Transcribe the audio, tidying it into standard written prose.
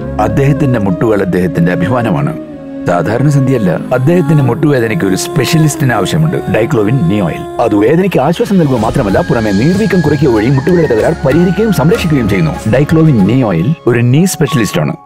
അദ്ദേഹത്തിന്റെ മുട്ടുകൾ അദ്ദേഹത്തിന്റെ അഭിമാനമാണ്. സാധാരണ സന്ധിയല്ല, അദ്ദേഹത്തിന്റെ മുട്ടുവേദനയ്ക്ക് ഒരു സ്പെഷ്യലിസ്റ്റിന് ആവശ്യമുണ്ട്. ഡൈക്ലോവിൻ നീ ഓയിൽ. അത് വേദനയ്ക്ക് ആശ്വാസം നൽകുക മാത്രമല്ല, പുറമെ നീർവീക്കം കുറയ്ക്കുക വഴി മുട്ടുകളുടെ തകരാർ പരിഹരിക്കുകയും സംരക്ഷിക്കുകയും ചെയ്യുന്നു. ഡൈക്ലോവിൻ നീ ഓയിൽ ഒരു നീ സ്പെഷ്യലിസ്റ്റ് ആണ്.